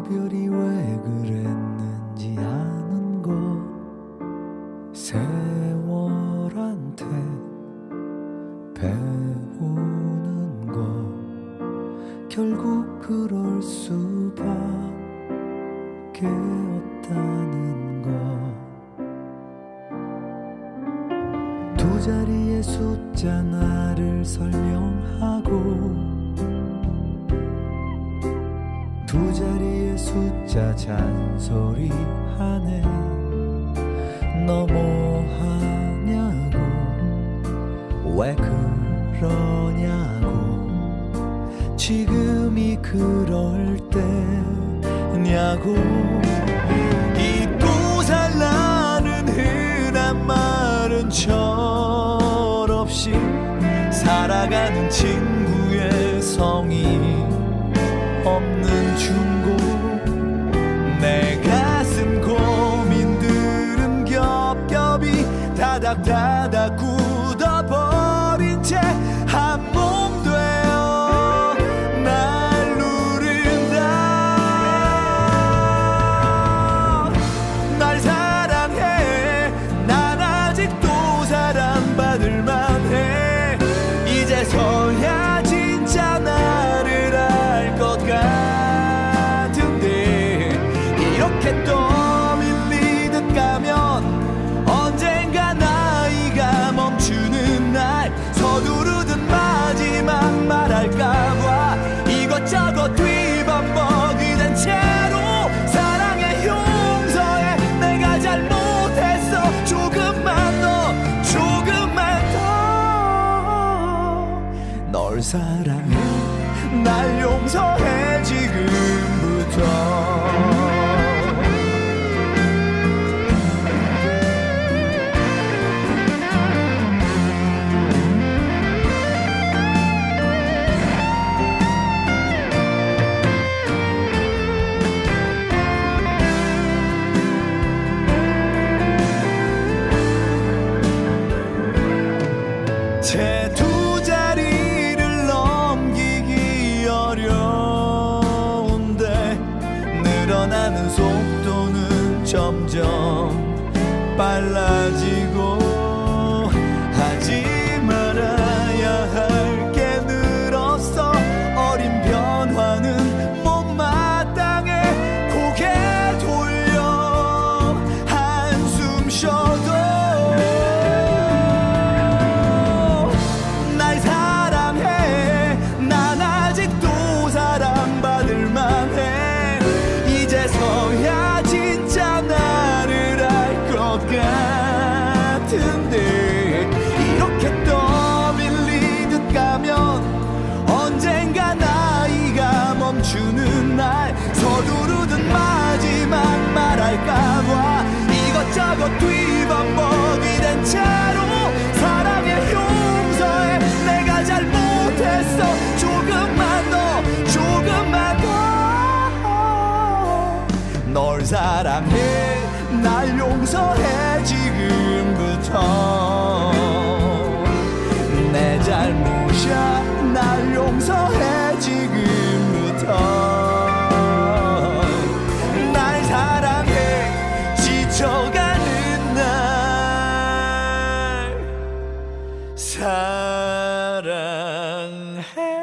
이별이 왜 그랬는지 아는 거 세월한테 배우는 거 결국 그럴 수밖에 없다는 거 두 자리의 숫자 나를 설명하고 두 자리의 숫자 잔소리하네 너 뭐하냐고 왜 그러냐고 지금이 그럴 때냐고 잊고 살라는 흔한 말은 철없이 살아가는 친구의 성의 없는 충고 내 가슴 고민들은 겹겹이 다닥다닥 굳어버린 채 한 몸 되어 날 누른다 날 사랑해 난 아직도 사랑받을 만해 이제서야 진짜 나를 알 것 같은데 이렇게 또 밀리듯 가면 언젠가 나이가 멈추는 날 서두르듯 마지막 말할까봐 이것저것 뒤범벅이 된 채로 사랑의 용서에 내가 잘못했어 조금만 더 널 사랑해 날 용서해 지금부터 제 두 자리를 넘기기 어려운데 늘어나는 속도는 점점 빨라지고 하지 말아야 할 게 늘었어 어린 변화는 못마땅해 고개 돌려 한숨 쉬어도 날 사랑해 난 아직도 사랑받을 만해 이제서야 진짜 나를 알 것 같은데 이렇게 떠밀리듯 가면 언젠가 나이가 멈추는 날 서두르듯 마지막 말할까봐 이것저것 뒤범벅이 된 채로 사랑의 용서에 내가 잘못했어 조금만 더 널 사랑해 날 용서해 지금부터 내 잘못이야 날 용서해 지금부터 날 사랑해 지쳐가는 날 사랑해